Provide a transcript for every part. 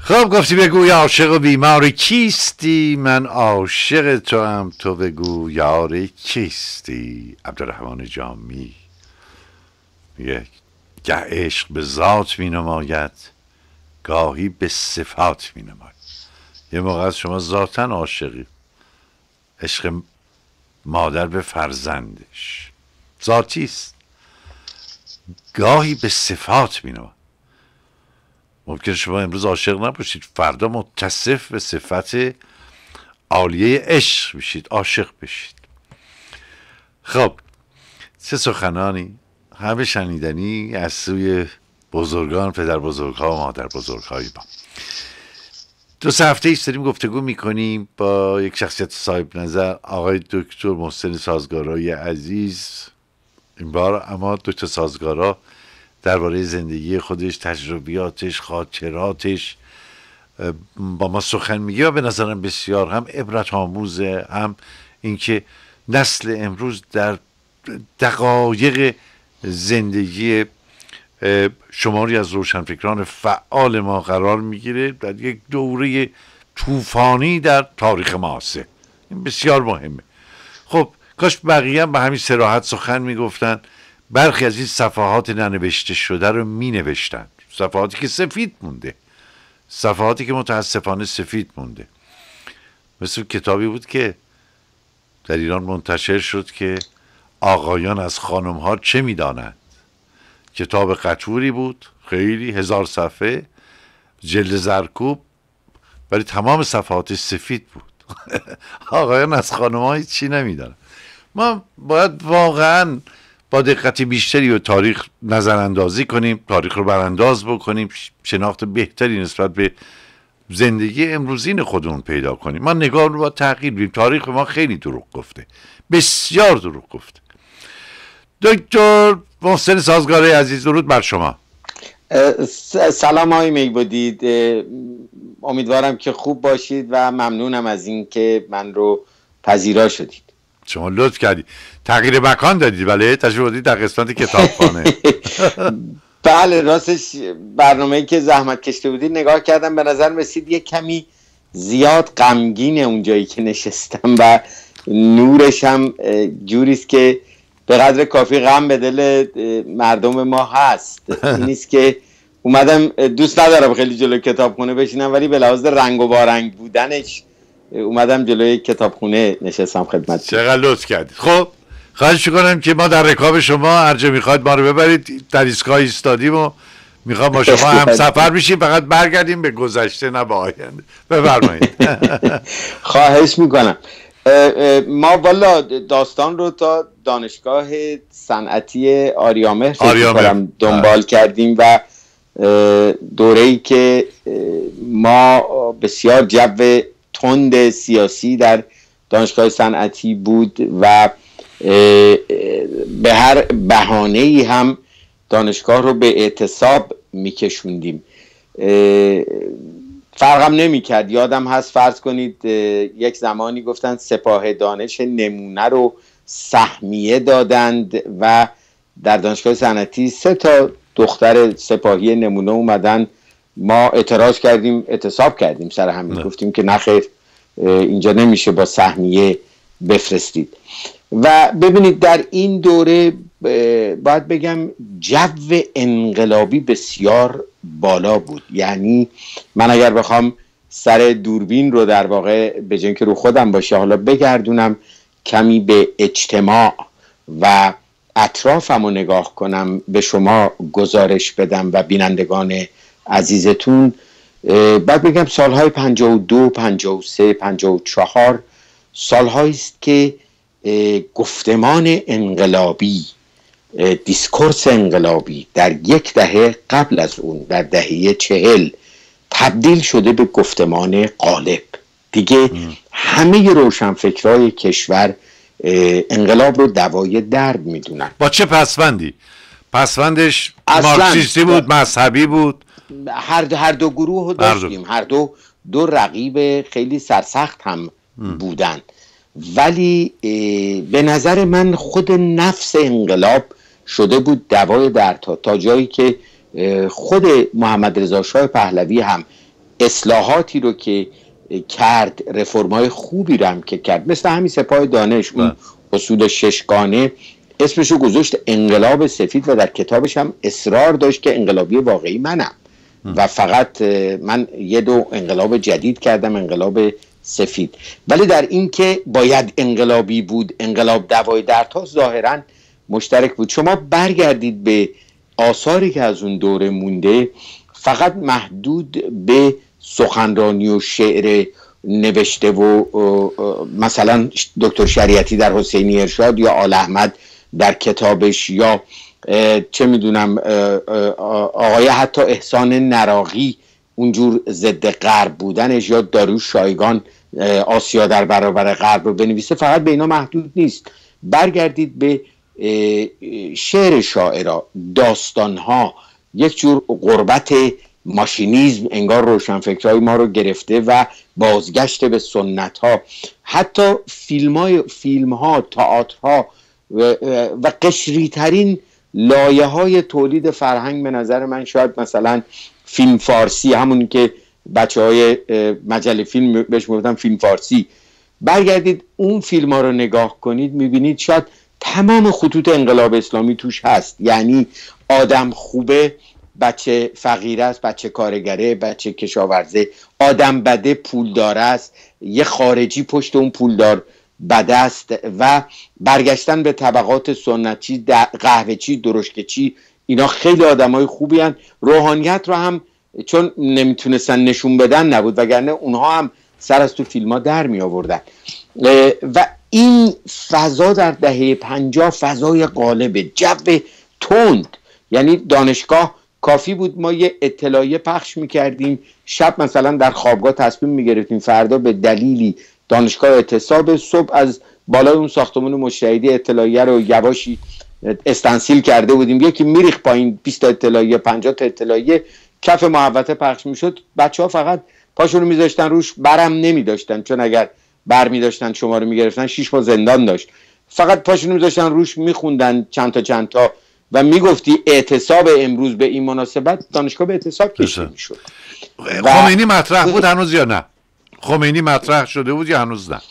خب گفتی بگو یا عاشق و بیمار کیستی، من عاشق تو هم، تو بگو یار کیستی. عبدالرحمن جامی میگه گه عشق به ذات می نماید، گاهی به صفات می نماید. یه موقع از شما ذاتاً عاشقی، عشق مادر به فرزندش ذاتیست، گاهی به صفات می نماید. ممکن شما امروز عاشق نباشید، فردا متصف به صفت عالیه عشق بشید، عاشق بشید. خب چه سخنانی همه شنیدنی از سوی بزرگان، پدر بزرگها و مادر بزرگهای ما. 2 هفته ایست داریم گفتگو میکنیم با یک شخصیت صاحب نظر، آقای دکتر محسن سازگارای عزیز. این بار اما دکتر سازگارا درباره زندگی خودش، تجربیاتش، خاطراتش با ما سخن میگه و به نظرم بسیار هم عبرت آموزه، هم اینکه نسل امروز در دقایق زندگی شماری از روشنفکران فعال ما قرار میگیره در یک دوره طوفانی در تاریخ معاصر. این بسیار مهمه. خب کاش بقیه هم به همین صراحت سخن میگفتن، برخی از این صفحات ننوشته شده رو می نوشتن، صفحاتی که سفید مونده، صفحاتی که متاسفانه سفید مونده. مثل کتابی بود که در ایران منتشر شد که آقایان از خانمها چه می دانند. کتاب قطوری بود، خیلی 1000 صفحه، جلد زرکوب، ولی تمام صفحاتش سفید بود. آقایان از خانمها چی نمی دانند. ما باید واقعاً با دقت بیشتری به تاریخ نظر اندازی کنیم، تاریخ رو برانداز بکنیم، شناخت بهتری نسبت به زندگی امروزین خودمون پیدا کنیم. ما نگاه رو با تغییر بدیم. تاریخ ما خیلی دروغ گفته، بسیار دروغ گفته. دکتر محسن سازگارای عزیز، درود بر شما. سلام آقای میبودید، امیدوارم که خوب باشید و ممنونم از این که من رو پذیرا شدید. شما لطف کردید، تغییر مکان دادید. بله، تشریف بردید در قسمت کتابخانه. بله راستش برنامه‌ای که زحمت کشیده بودید نگاه کردم، به نظر رسید یک کمی زیاد غمگینه اونجایی که نشستم و نورش هم جوریست که به قدر کافی غم به دل مردم ما هست. این نیست که اومدم، دوست ندارم خیلی جلوی کتابخونه بشینم، ولی به لحاظ رنگ و بارنگ بودنش اومدم جلوی کتابخونه نشستم خدمت. چقدر لطف کردید. خب خواهش میکنم که ما در رکاب شما هر جا میخواید ما رو ببرید. در ایستگاه ایستادیم و میخوام با شما هم سفر بشیم، فقط برگردیم به گذشته نه به آینده. بفرمایید. خواهش میکنم. ما والا داستان رو تا دانشگاه صنعتی آریامهر دنبال کردیم و دوره‌ای که ما بسیار جو تند سیاسی در دانشگاه صنعتی بود و به هر بهانه‌ای هم دانشگاه رو به اعتصاب میکشوندیم. فرقم نمیکرد. یادم هست فرض کنید یک زمانی گفتن سپاه دانش نمونه رو سهمیه دادند و در دانشگاه صنعتی 3 دختر سپاهی نمونه اومدن. ما اعتراض کردیم، اعتصاب کردیم سر همین. گفتیم که نخیر، اینجا نمیشه با سهمیه بفرستید. و ببینید در این دوره باید بگم جو انقلابی بسیار بالا بود. یعنی من اگر بخوام سر دوربین رو در واقع به جای اینکه رو خودم باشه حالا بگردونم کمی به اجتماع و اطرافم رو نگاه کنم، به شما گزارش بدم و بینندگان عزیزتون، باید بگم سالهای 52 53 54 سالهایی است که گفتمان انقلابی، دیسکورس انقلابی در یک دهه قبل از اون، در دهه 40 تبدیل شده به گفتمان غالب. دیگه همه روشنفکرای کشور انقلاب رو دوای درد میدونن. با چه پسوندی؟ پسوندش مارکسیستی بود، مذهبی بود؟ هر دو گروه رو داشتیم. هر دو رقیب خیلی سرسخت هم بودن. ولی به نظر من خود نفس انقلاب شده بود دوای درد تا جایی که خود محمد رضا شاه پهلوی هم اصلاحاتی رو که کرد، رفرم‌های خوبی رو هم که کرد، مثل همین سپاه دانش، اون اصول 6گانه اسمشو گذاشت انقلاب سفید و در کتابش هم اصرار داشت که انقلابی واقعی منم و فقط من یه دو انقلاب جدید کردم، انقلاب سفید. ولی در این که باید انقلابی بود، انقلاب دوای درتاز ظاهراً مشترک بود. شما برگردید به آثاری که از اون دوره مونده، فقط محدود به سخنرانی و شعر نوشته و مثلا دکتر شریعتی در حسینی ارشاد یا آل احمد در کتابش یا چه میدونم آقای حتی احسان نراقی اونجور ضد غرب بودنش یا داریوش شایگان آسیا در برابر غرب رو بنویسه، فقط به اینا محدود نیست. برگردید به شعر شاعرها، داستانها، یک جور غربت ماشینیزم انگار روشنفکرهای ما رو گرفته و بازگشت به سنت ها، حتی فیلم ها، تئاترها و قشری ترین لایه های تولید فرهنگ به نظر من شاید مثلا فیلم فارسی، همون که بچه های مجله فیلم بهش میگفتن فیلم فارسی، برگردید اون فیلم ها رو نگاه کنید میبینید شاید تمام خطوط انقلاب اسلامی توش هست. یعنی آدم خوبه بچه فقیر است، بچه کارگره، بچه کشاورزه، آدم بده پولدار است، یه خارجی پشت اون پولدار بده است و برگشتن به طبقات سنتی، قهوه‌چی، درشکچی، اینا خیلی آدمای خوبی هن. روحانیت رو هم چون نمیتونستن نشون بدن نبود، وگرنه اونها هم سر از تو فیلم ها در می آوردن. و این فضا در دهه 50 فضای غالب، جو تند. یعنی دانشگاه کافی بود ما یه اطلاعیه پخش میکردیم، شب مثلا در خوابگاه تصمیم میگرفتیم فردا به دلیلی دانشگاه اعتصاب، صبح از بالای اون ساختمان مشاهدی اطلاعیه رو یواشی استنسیل کرده بودیم، یکی میریخ پایین 20 تا اطلاعیه، 50 تا اطلاعیه کف محوطه پخش میشد. بچه‌ها فقط پاشون رو میذاشتن روش، برم نمیداشتن، چون اگر بر میداشتن شما رو میگرفتن 6 ماه زندان داشت. فقط پاشون رو میذاشتن روش میخوندن چند تا و میگفتی اعتصاب امروز به این مناسبت، دانشگاه به اعتصاب کشیده میشد. خمینی مطرح بود هنوز یا نه؟ خمینی مطرح شده بود یا هنوز نه؟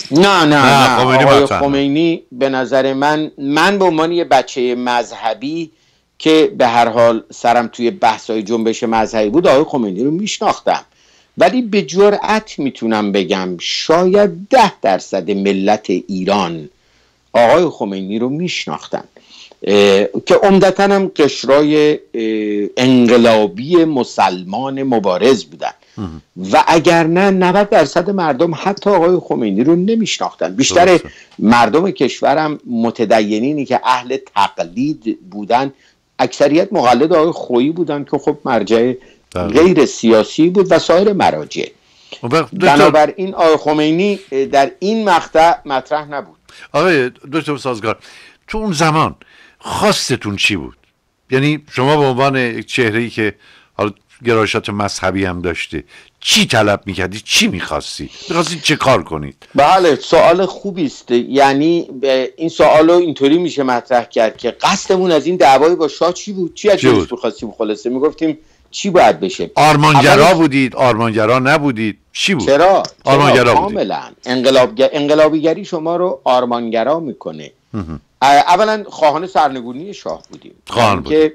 نه آقای خمینی به نظر من به عنوان یه بچه مذهبی که به هر حال سرم توی بحث‌های جنبش مذهبی بود، آقای خمینی رو میشناختم، ولی به جرئت میتونم بگم شاید 10% ملت ایران آقای خمینی رو میشناختن که عمدتاً هم قشرای انقلابی مسلمان مبارز بودن و اگر نه 90% مردم حتی آقای خمینی رو نمیشناختن. بیشتر مردم کشورم متدینینی که اهل تقلید بودن، اکثریت مقلد آقای خویی بودن که خب مرجع غیر سیاسی بود و سایر مراجع. بنابراین آقای خمینی در این مقطع مطرح نبود. آقای دکتر سازگار، تو اون زمان خواستتون چی بود؟ یعنی شما به عنوان چهره‌ای که حالا گرایشات مذهبی هم داشته، چی طلب میکردی؟ چی میخواستی؟ میخواستی چه کار کنید؟ بله، سوال خوبی است. یعنی این سوال رو اینطوری میشه مطرح کرد که قصدمون از این دعوای با شاه چی بود؟ چی از جلوش میخواستیم؟ خلاصه میگفتیم چی باید بشه؟ آرمانگرا بودید؟ آرمانگرا نبودید؟ چی بود؟ چرا؟ آرمانگرا کاملا انقلابیگری شما رو آرمانگرا میکنه. اولا خواهان سرنگونی شاه بودیم، که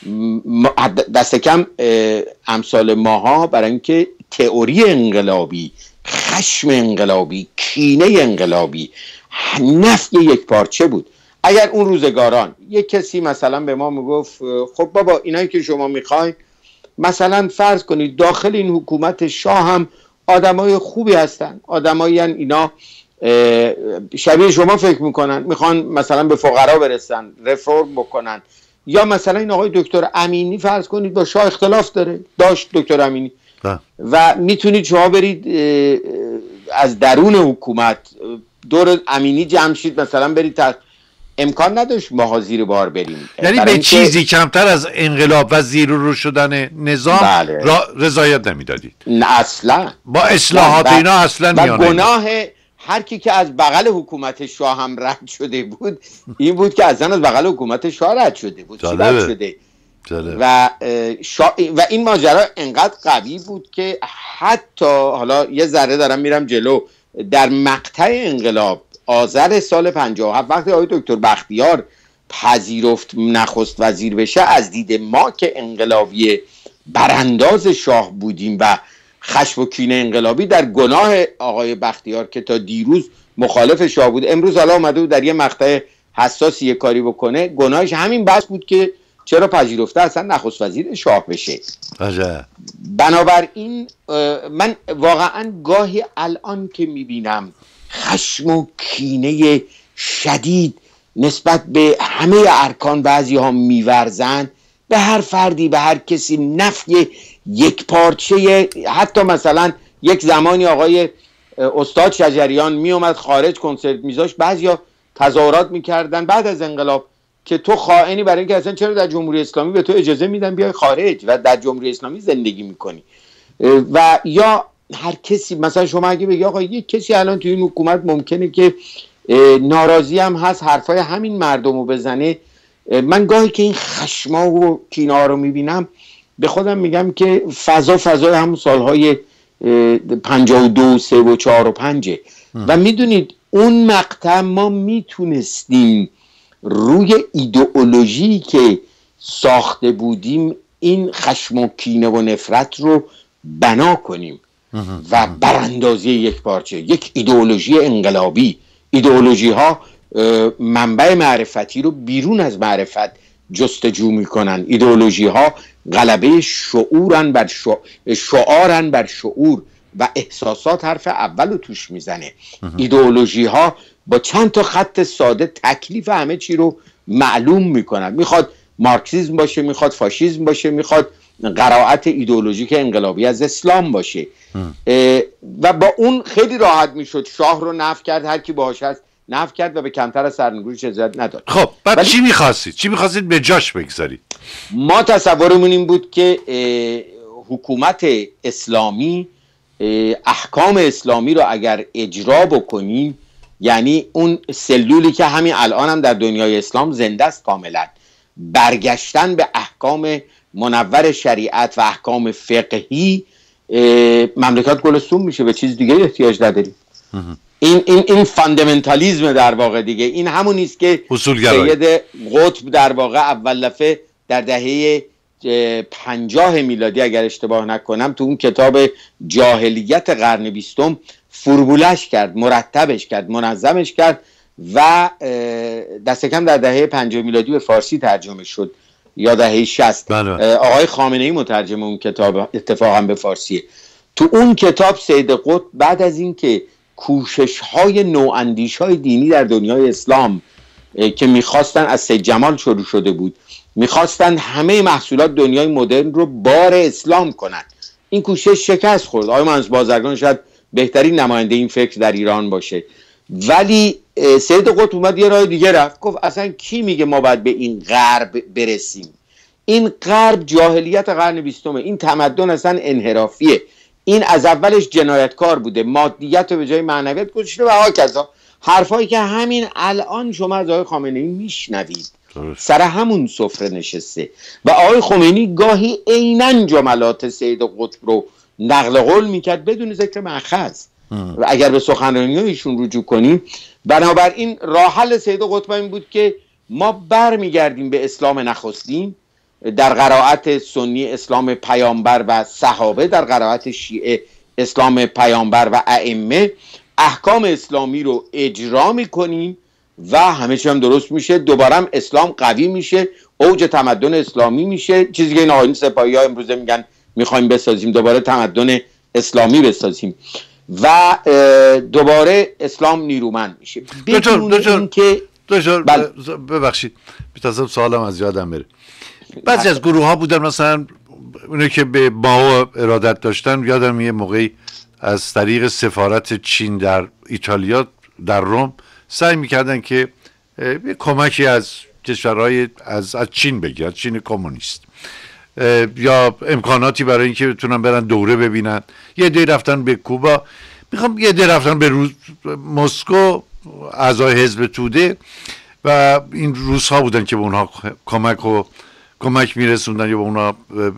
دست کم امثال ماها برای اینکه تئوری انقلابی، خشم انقلابی، کینه انقلابی نفی یک پارچه بود. اگر اون روزگاران یک کسی مثلا به ما میگفت خب بابا اینایی که شما میخواین، مثلا فرض کنید داخل این حکومت شاه هم آدمای خوبی هستن، آدمایی هستن اینا شبیه شما فکر میکنن، میخوان مثلا به فقرا برسن، رفرم بکنن، یا مثلا این آقای دکتر امینی فرض کنید با شاه اختلاف داشت دکتر امینی و میتونید شما برید از درون حکومت دور امینی جمع شید، مثلا برید امکان نداشت ماها زیر بار بریم. یعنی به چیزی کمتر از انقلاب و زیر رو شدن نظام رضایت نمیدادید؟ نه اصلا. با اصلاحات اینا اصلا و گناه هر کی که از بغل حکومت شاه هم رد شده بود این بود که اصلا از بغل حکومت شاه رد شده بود. چی رد شده؟ و این ماجرا انقدر قوی بود که حتی حالا یه ذره دارم میرم جلو، در مقطع انقلاب آذر سال 57 وقتی آقای دکتر بختیار پذیرفت نخست وزیر بشه، از دید ما که انقلابی برانداز شاه بودیم و خشم و کینه انقلابی در گناه آقای بختیار که تا دیروز مخالف شاه بود، امروز حالا اومده بود در یه مقطع حساسی یه کاری بکنه، گناهش همین بس بود که چرا پذیرفته اصلا نخست وزیر شاه بشه. بنابراین من واقعا گاهی الان که میبینم خشم و کینه شدید نسبت به همه ارکان بعضی ها میورزن، به هر فردی به هر کسی نفی یک پارچه، حتی مثلا یک زمانی آقای استاد شجریان میومد خارج کنسرت میذاشت، بعضیا تظاهرات میکردن بعد از انقلاب که تو خائنی، برای اینکه اصلا چرا در جمهوری اسلامی به تو اجازه میدن بیای خارج و در جمهوری اسلامی زندگی میکنی. و یا هر کسی، مثلا شما اگه بگی آقا یک کسی الان توی این حکومت ممکنه که ناراضی هم هست حرفای همین مردم رو بزنه، من گاهی که این خشما و کینا رو میبینم به خودم میگم که فضای همون سالهای 52 3 و 4 و 5 و میدونید اون مقطع ما میتونستیم روی ایدئولوژی که ساخته بودیم این خشم و کینه و نفرت رو بنا کنیم و براندازی یک پارچه، یک ایدئولوژی انقلابی. ایدئولوژی ها منبع معرفتی رو بیرون از معرفت جستجو میکنن، ایدئولوژی ها غلبه شعارن بر شعور و احساسات حرف اول رو توش میزنه. ایدئولوژی ها با چند تا خط ساده تکلیف همه چی رو معلوم میکنن، میخواد مارکسیسم باشه، میخواد فاشیسم باشه، میخواد قرائت ایدئولوژیک انقلابی از اسلام باشه و با اون خیلی راحت میشد شاه رو نفی کرد، هر کی باهاش هست نفی کرد و به کمتر از سرنگونیش اجازه نداد. خب بعد چی میخواستید به جاش بگذارید؟ ما تصورمون این بود که حکومت اسلامی احکام اسلامی رو اگر اجرا بکنیم، یعنی اون سلولی که همین الان هم در دنیای اسلام زنده است کاملا، برگشتن به احکام منور شریعت و احکام فقهی، مملکت گلستون میشه، به چیز دیگه احتیاج نداریم. این فاندامنتالیزم در واقع دیگه، این همون نیست که سید قطب در واقع اول دفعه در دهه 50 میلادی اگر اشتباه نکنم تو اون کتاب جاهلیت قرن 20 فرمولش کرد، مرتبش کرد، منظمش کرد و دست کم در دهه 50 میلادی به فارسی ترجمه شد یا دهه 60. آقای خامنه‌ای مترجم اون کتاب اتفاقا به فارسیه. تو اون کتاب سید قطب بعد از این که کوشش‌های نواندیش‌های دینی در دنیای اسلام که می‌خواستن از سید جمال شروع شده بود، می‌خواستن همه محصولات دنیای مدرن رو بار اسلام کنن، این کوشش شکست خورد. آقای مهندس بازرگان شاید بهترین نماینده این فکر در ایران باشه، ولی سید قطب اومد یه راه دیگه رفت، گفت اصلا کی میگه ما باید به این غرب برسیم؟ این غرب جاهلیت قرن 20، این تمدن اصلا انحرافیه، این از اولش جنایتکار بوده، مادیت رو به جای معنویت گذاشته و هاکذا. حرفایی که همین الان شما از آقای خامنه‌ای میشنوید سر همون سفره نشسته و آقای خمینی گاهی عیناً جملات سید قطب رو نقل قول میکرد بدون ذکر مأخذ. اگر به سخنرانی‌های ایشون رجوع کنیم، بنابراین راه حل سید قطب این بود که ما برمیگردیم به اسلام نخستین، در قرائت سنی اسلام پیامبر و صحابه، در قرائت شیعه اسلام پیامبر و ائمه، احکام اسلامی رو اجرا میکنیم و همه چی هم درست میشه، دوباره هم اسلام قوی میشه، اوج تمدن اسلامی میشه، چیزی که این آقایون سپاهی ها امروزه میگن میخوایم بسازیم، دوباره تمدن اسلامی بسازیم و دوباره اسلام نیرومند میشه. دکتر ببخشید میتونم سوالم از یادم بره. بعضی از گروه ها بودن مثلا اونه که به ما ارادت داشتن، یادم یه موقعی از طریق سفارت چین در ایتالیا در روم سعی میکردن که یه کمکی از کشورهای از چین بگیرن، چین کمونیست، یا امکاناتی برای اینکه بتونن برن دوره ببینن. یه دی رفتن به کوبا، یه دی رفتن به مسکو، اعضای حزب توده، و این روس ها بودن که به اونها کمک و کمک میرسوندن یا به اونا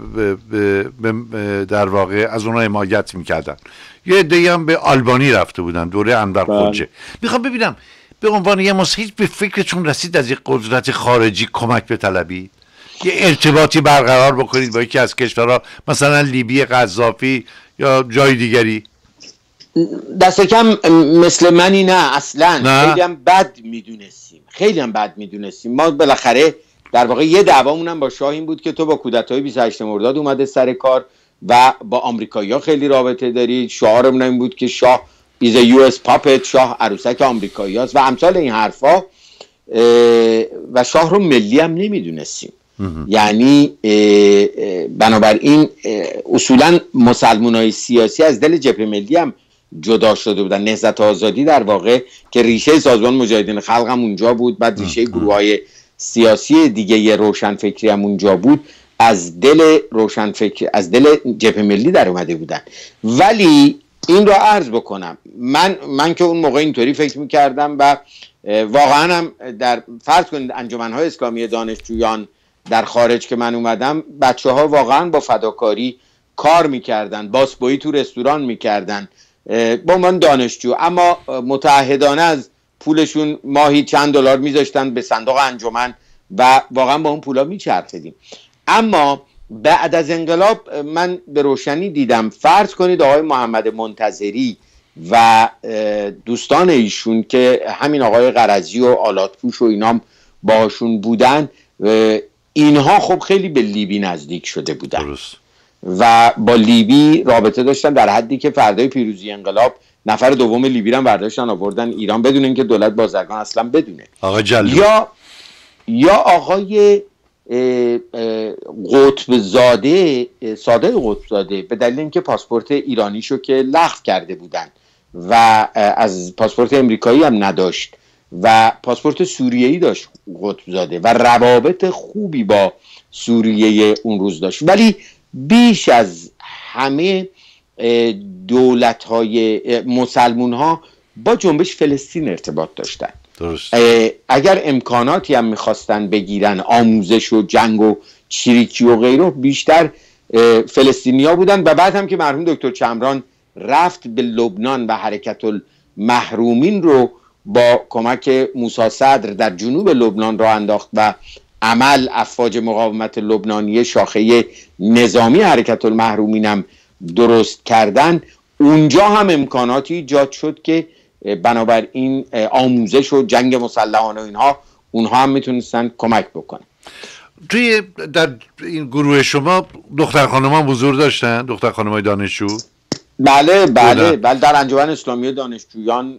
در واقع از اونا حمایت میکردن. یه عده‌ای هم به آلبانی رفته بودن دوره انور خواجه. میخوام ببینم به عنوان یه مسیحی به فکرتون رسید از یک قدرت خارجی کمک بطلبید، یه ارتباطی برقرار بکنید با یکی از کشورها مثلا لیبی قذافی یا جای دیگری؟ دست کم مثل منی نه اصلا نه. خیلی هم بد میدونستیم ما بالاخره در واقع یه دعوامون هم با شاه این بود که تو با کودتای 28 مرداد اومده سر کار و با آمریکایی‌ها خیلی رابطه داری، شعارمون این بود که شاه ایز یو اس پاپت، شاه عروسک آمریکایی‌هاست و امثال این حرفا. و شاه رو ملی هم نمیدونستیم. یعنی بنابراین اصولا مسلمانای سیاسی از دل جبهه ملی هم جدا شده بودن. نهضت آزادی در واقع که ریشه سازمان مجاهدین خلق هم اونجا بود، بعد ریشه گروه‌های سیاسی دیگه روشنفکری هم اونجا بود، از دل روشنفکر از دل جبهه ملی در اومده بودن. ولی این رو عرض بکنم، من که اون موقع اینطوری فکر میکردم و واقعا هم در فرض کنید انجمن‌های اسلامی دانشجویان در خارج که من اومدم، بچه‌ها واقعا با فداکاری کار میکردن، باسبویی تو رستوران میکردن به عنوان دانشجو، اما متعهدانه از پولشون ماهی چند دلار میذاشتن به صندوق انجمن و واقعا با اون پولا میچرخیدیم. اما بعد از انقلاب من به روشنی دیدم، فرض کنید آقای محمد منتظری و دوستان ایشون که همین آقای قرضی و آلاتپوش و اینام باهاشون بودن، اینها خب خیلی به لیبی نزدیک شده بودن درست. و با لیبی رابطه داشتن در حدی که فردای پیروزی انقلاب نفر دوم لیبی رو برداشتن آوردن ایران بدون اینکه دولت بازرگان اصلا بدونه. آقای جلو یا آقای قطب زاده، صادق قطب زاده، به دلیل اینکه پاسپورت ایرانیشو که لغو کرده بودن و از پاسپورت امریکایی هم نداشت و پاسپورت سوریه‌ای داشت قطب زاده و روابط خوبی با سوریه اون روز داشت، ولی بیش از همه دولت‌های مسلمان‌ها با جنبش فلسطین ارتباط داشتن. درست. اگر امکاناتی هم میخواستن بگیرن، آموزش و جنگ و چریکی و غیره، بیشتر فلسطینیا بودن. و بعد هم که مرحوم دکتر چمران رفت به لبنان و حرکت المحرومین رو با کمک موسی صدر در جنوب لبنان را انداخت و عمل افواج مقاومت لبنانی شاخه نظامی حرکت المحرومین هم درست کردن، اونجا هم امکاناتی ایجاد شد که بنابراین آموزش و جنگ مسلحانه و اینها اونها هم میتونستن کمک بکنن. توی در این گروه شما دختر خانمان حضور داشتن؟ دختر خانمای دانشجو؟ بله در انجمن اسلامی دانشجویان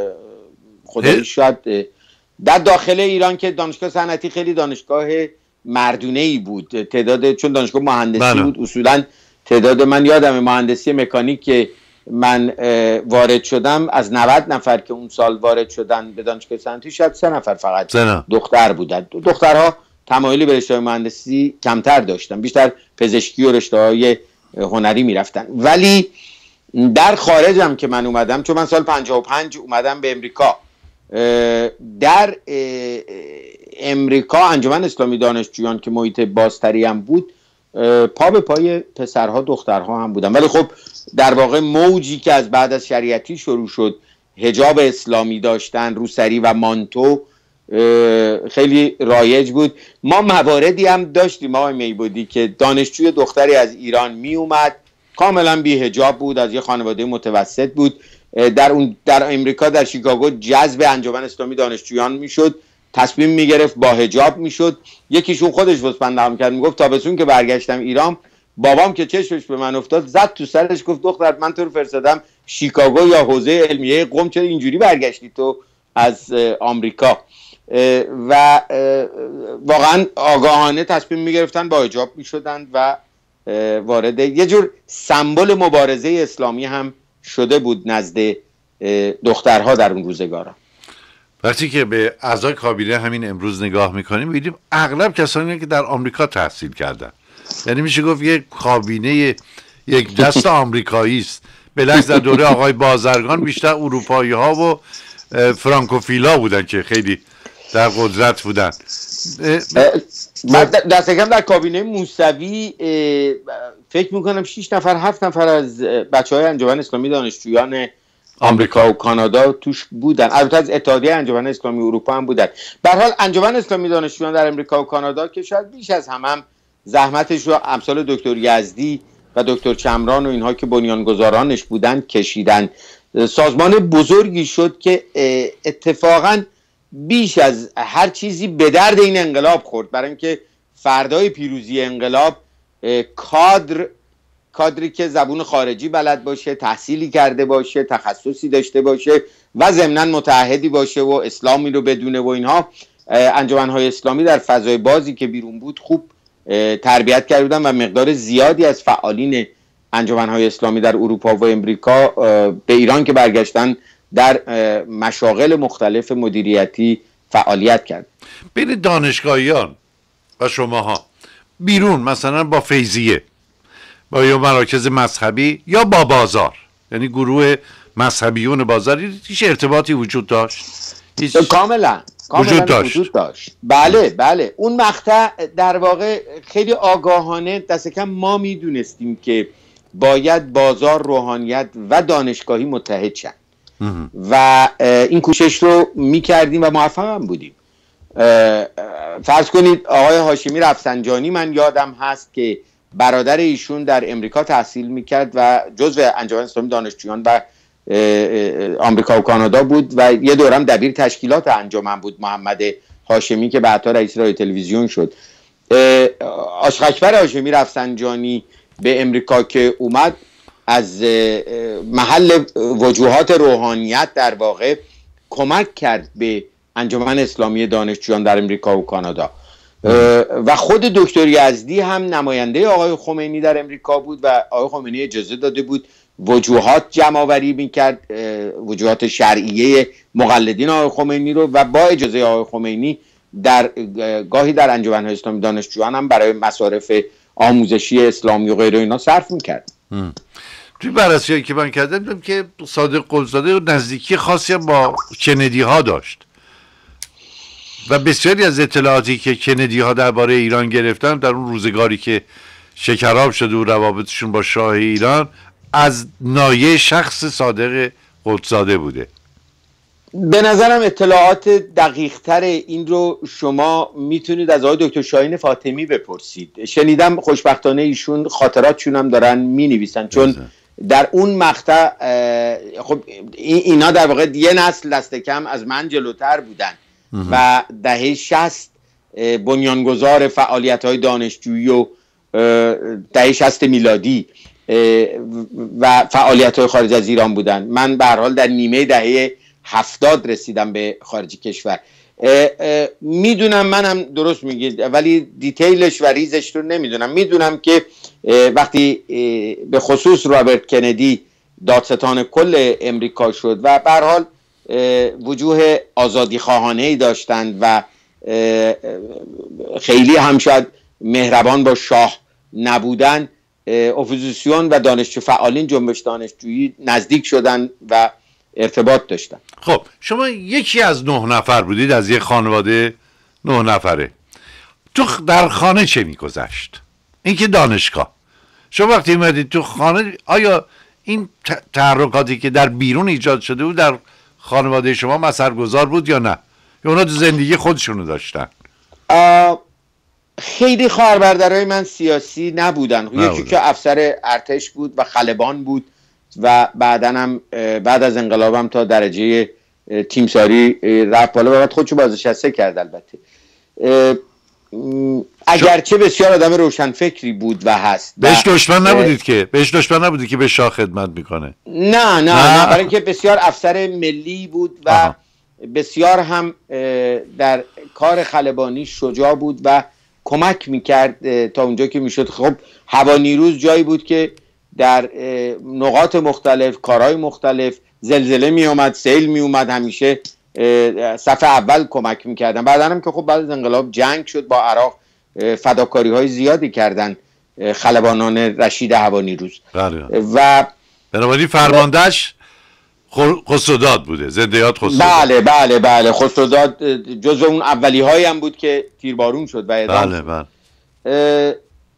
خدایی شاید در داخل ایران که دانشگاه صنعتی خیلی دانشگاه مردونه‌ای بود، تعداد چون دانشگاه مهندسی بود اصولا تعداد، من یادم مهندسی مکانیک که من وارد شدم از 90 نفر که اون سال وارد شدن به دانشگاه صنعتی شاید 3 نفر فقط دختر بودن. دخترها تمایلی به رشته مهندسی کمتر داشتن، بیشتر پزشکی و رشته‌های هنری میرفتن. ولی در خارج هم که من اومدم، چون من سال 55 اومدم به امریکا، در امریکا انجمن اسلامی دانشجویان که محیط بازتری هم بود، پا به پای پسرها دخترها هم بودن. ولی خب در واقع موجی که از بعد از شریعتی شروع شد، حجاب اسلامی داشتن، روسری و مانتو خیلی رایج بود. ما مواردی هم داشتیم آقای میبودی که دانشجوی دختری از ایران می اومد، کاملا بی حجاب بود، از یه خانواده متوسط بود، در امریکا در شیکاگو جذب انجمن اسلامی دانشجویان میشد، تصمیم میگرفت با حجاب میشد. یکیشون خودش وسپندم کرد، میگفت تابستون که برگشتم ایران، بابام که چشمش به من افتاد زد تو سرش، گفت دختر من تو رو فرستادم شیکاگو یا حوزه علمیه قم، چرا اینجوری برگشتی تو از آمریکا؟ و واقعا آگاهانه تصمیم میگرفتن با حجاب میشدن و وارد یه جور سمبل مبارزه اسلامی هم شده بود نزد دخترها در اون روزگارا. وقتی که به اعضای کابینه همین امروز نگاه میکنیم می‌بینیم اغلب کسانی که در آمریکا تحصیل کردن، یعنی میشه گفت یک کابینه یک دست آمریکایی است. بلکه در دوره آقای بازرگان بیشتر اروپایی ها و فرانکوفیلا بودن که خیلی در قدرت بودن. دست کم در کابینه موسوی فکر میکنم 6 نفر 7 نفر از بچهای انجمن اسلامی دانشجویان آمریکا و کانادا توش بودن، البته از اتحادیه انجمن اسلامی اروپا هم بودن. به هر حال انجمن اسلامی دانشجویان در آمریکا و کانادا که شاید بیش از هم زحمتش رو امثال دکتر یزدی و دکتر چمران و اینها که بنیانگذارانش بودن کشیدن. سازمان بزرگی شد که اتفاقاً بیش از هر چیزی به درد این انقلاب خورد، برای اینکه فردای پیروزی انقلاب کادری که زبون خارجی بلد باشه، تحصیلی کرده باشه، تخصصی داشته باشه و ضمناً متعهدی باشه و اسلامی رو بدونه و اینها، انجمن‌های اسلامی در فضای بازی که بیرون بود خوب تربیت کرده بودن و مقدار زیادی از فعالین انجمن‌های اسلامی در اروپا و امریکا به ایران که برگشتن در مشاغل مختلف مدیریتی فعالیت کرد. بین دانشگاهیان و شماها بیرون مثلا با فیضیه، با یا مراکز مذهبی یا با بازار، یعنی گروه مذهبیون بازاری، هیچ ارتباطی وجود داشت؟ کاملا وجود داشت. بله اون مقطع در واقع خیلی آگاهانه دست کم ما میدونستیم که باید بازار، روحانیت و دانشگاهی متحد شن و این کوشش رو میکردیم و موفق هم بودیم. فرض کنید آقای هاشمی رفسنجانی، من یادم هست که برادر ایشون در امریکا تحصیل میکرد و جزو انجمن اسلامی دانشجویان و آمریکا و کانادا بود و یه دورم دبیر تشکیلات انجمن بود، محمد هاشمی که بعدها رئیس رادیو تلویزیون شد. عاشق اکبر هاشمی رفسنجانی به امریکا که اومد از محل وجوهات روحانیت در واقع کمک کرد به انجمن اسلامی دانشجویان در امریکا و کانادا و خود دکتر یزدی هم نماینده آقای خمینی در امریکا بود و آقای خمینی اجازه داده بود وجوهات جمع آوری میکرد، وجوهات شرعیه مقلدین آقای خمینی رو، و با اجازه آقای خمینی گاهی در انجمن اسلامی دانشجویان هم برای مصارف آموزشی اسلامی و غیره اینا صرف میکرد. توی بررسی‌هایی که من کردم دیدم که صادق قلزاده نزدیکی خاصی هم با کندی ها داشت و بسیاری از اطلاعاتی که کندی ها درباره ایران گرفتن در اون روزگاری که شکراب شده و روابطشون با شاه ایران از نایه شخص صادق قلزاده بوده. به نظرم اطلاعات دقیق‌تر این رو شما میتونید از آقای دکتر شاهین فاطمی بپرسید. شنیدم خوشبختانه ایشون خاطراتشون هم دارن مینویسن، چون در اون مقطع خب اینا در واقع یه نسل دست کم از من جلوتر بودن و دهه 60 بنیانگذار فعالیت‌های دانشجویی و دهه 60 میلادی و فعالیت‌های خارج از ایران بودن. من به هر حال در نیمه دهه 70 رسیدم به خارج کشور. میدونم منم درست میگید ولی دیتیلش و ریزش رو نمیدونم. میدونم که وقتی به خصوص رابرت کندی دادستان کل امریکا شد و به هر حال وجوه آزادی خواهانه‌ای داشتند و خیلی هم شاید مهربان با شاه نبودن، اپوزیسیون و دانشجو فعالین جنبش دانشجویی نزدیک شدن و ارتباط داشتن. خب شما یکی از 9 نفر بودید، از یک خانواده 9 نفره. تو در خانه چه میگذشت؟ این که دانشگاه، شما وقتی اومدید تو خانه آیا این تحرکاتی که در بیرون ایجاد شده بود در خانواده شما اثرگذار بود یا نه؟ یا اونا تو زندگی خودشونو داشتن؟ خیلی خواهر برادرای من سیاسی نبودن. یکی که افسر ارتش بود و خلبان بود و بعدن بعد از انقلابم تا درجه تیمساری رفت بالا و بعد خودشو بازنشسته کرد. البته اگرچه بسیار آدم روشنفکری بود و هست. بهش دشمن نبودید که به شاه خدمت میکنه؟ نه برای اینکه بسیار افسر ملی بود و بسیار هم در کار خلبانی شجاع بود و کمک میکرد تا اونجا که میشد. خب هوانیروز جایی بود که در نقاط مختلف کارهای مختلف زلزله میومد، سیل میومد، همیشه صف اول کمک میکردن. بعدا هم که خب بعد از انقلاب جنگ شد با عراق، فداکاری های زیادی کردن خلبانان رشید هوانیروز و بنابراین فرماندهش خسروداد بوده، زنده یاد خسروداد. بله بله بله، خسروداد جزو اون اولی هایی هم بود که تیربارون شد و اعدام بله شد. بله.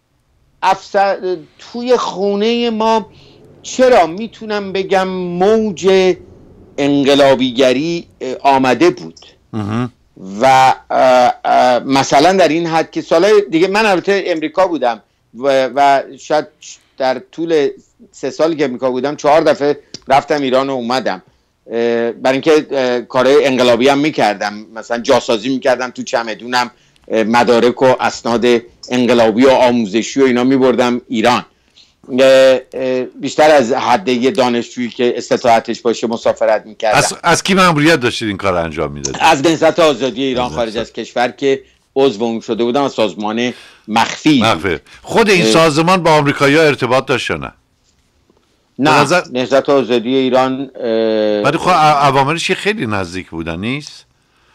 توی خونه ما چرا میتونم بگم موج انقلابیگری آمده بود و مثلا در این حد که سالهای دیگه، من البته امریکا بودم و شاید در طول 3 سالی که امریکا بودم 4 دفعه رفتم ایران و اومدم، برای اینکه کارهای انقلابی هم میکردم، مثلا جاسازی میکردم تو چمدونم، مدارک و اسناد انقلابی و آموزشی و اینا میبردم ایران. بیشتر از حد یه دانشجویی که استطاعتش باشه مسافرت میکردم. از کی مأموریت داشتید این کار انجام میدادید؟ از نهضت آزادی ایران خارج از کشور که عضو اون شده بودم، از سازمان مخفی. خود این سازمان با آمریکایی‌ها ارتباط داشت نه؟ نه، نهضت آزادی ایران ولی خب عواملش خیلی نزدیک بودن نیست؟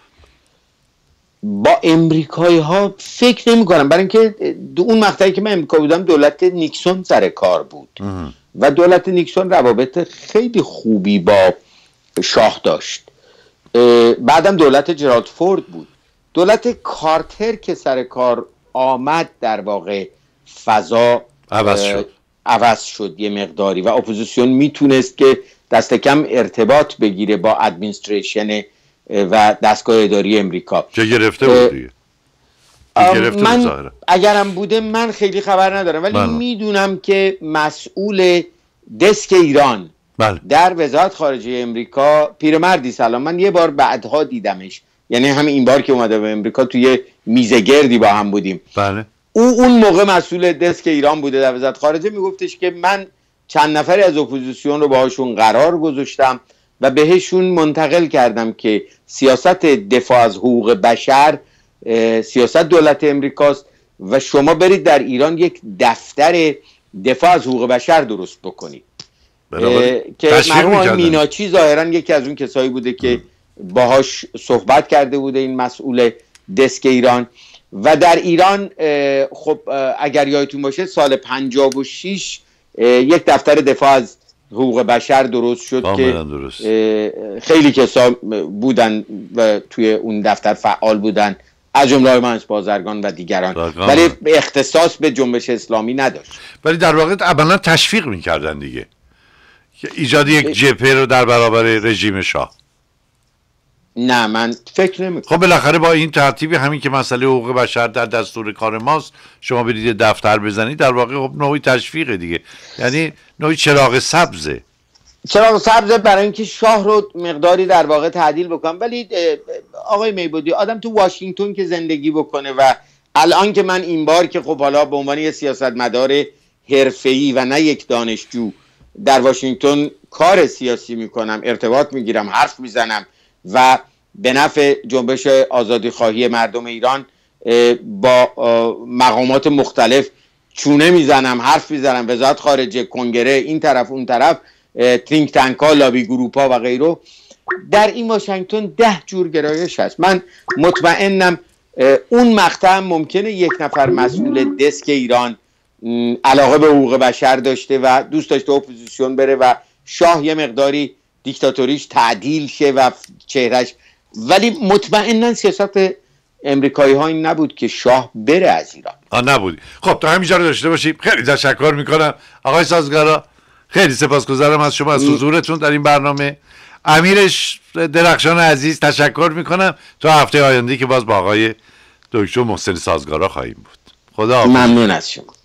با امریکایی ها فکر نمی کنم، برای اینکه اون مقطعی که من امریکا بودم دولت نیکسون سر کار بود و دولت نیکسون روابط خیلی خوبی با شاه داشت. بعدم دولت جرالد فورد بود. دولت کارتر که سر کار آمد در واقع فضا عوض شد یه مقداری و اپوزیسیون میتونست که دست کم ارتباط بگیره با ادمنستریشن و دستگاه اداری امریکا. چه گرفته بود دیگه؟ من اگرم بوده من خیلی خبر ندارم، ولی میدونم که مسئول دسک ایران در وزارت خارجه امریکا پیرمردی سلام، من یه بار بعدها دیدمش، یعنی همین این بار که اومده به امریکا توی میزه گردی با هم بودیم. بله. اون موقع مسئول دسک ایران بوده در وزارت خارجه، میگفتش که من چند نفری از اپوزیسیون رو باهاشون قرار گذاشتم و بهشون منتقل کردم که سیاست دفاع از حقوق بشر سیاست دولت امریکاست و شما برید در ایران یک دفتر دفاع از حقوق بشر درست بکنید. که مرحوم آقای میناچی ظاهرا یکی از اون کسایی بوده که باهاش صحبت کرده بوده این مسئول دسک ایران. و در ایران خب اگر یادتون باشه سال 56 یک دفتر دفاع از حقوق بشر درست شد که خیلی کسا بودن و توی اون دفتر فعال بودن، از جمله مهندس بازرگان و دیگران، ولی اختصاص به جنبش اسلامی نداشت. ولی در واقع اولا تشویق میکردن دیگه ایجاد یک جبهه رو در برابر رژیم شاه. نه من فکر نمی‌کنم. خب بالاخره با این ترتیبی همین که مسئله حقوق بشر در دستور کار ماست، شما برید دفتر بزنید، در واقع خب نوعی تشویق دیگه، یعنی نوعی چراغ سبزه. چراغ سبزه برای اینکه شاه رو مقداری در واقع تعدیل بکنم. ولی آقای میبودی آدم تو واشنگتن که زندگی بکنه و الان که من این بار که خب حالا به عنوان یه سیاستمدار حرفه‌ای و نه یک دانشجو در واشنگتن کار سیاسی میکنم، ارتباط میگیرم، حرف میزنم و به نفع جنبش آزادی خواهی مردم ایران با مقامات مختلف چونه میزنم، حرف میزنم، وزارت خارجه، کنگره، این طرف اون طرف، تینک تانک ها، لابی گروپ ها و غیره، در این واشنگتن 10 جور گرایش هست. من مطمئنم اون مقطع ممکنه یک نفر مسئول دسک ایران علاقه به حقوق بشر داشته و دوست داشته اپوزیسیون بره و شاه یه مقداری دیکتاتوریش تعدیل شه و چهرش، ولی مطمئناً سیاست امریکایی ها این نبود که شاه بره از ایران. نبود. خب تا همینجا رو داشته باشیم. خیلی تشکر میکنم آقای سازگارا، خیلی سپاسگزارم از شما، از حضورتون در این برنامه. امیرش درخشان عزیز تشکر میکنم. تا هفته آینده که باز با آقای دکتر محسن سازگارا خواهیم بود. خدا حافظ. ممنون از شما.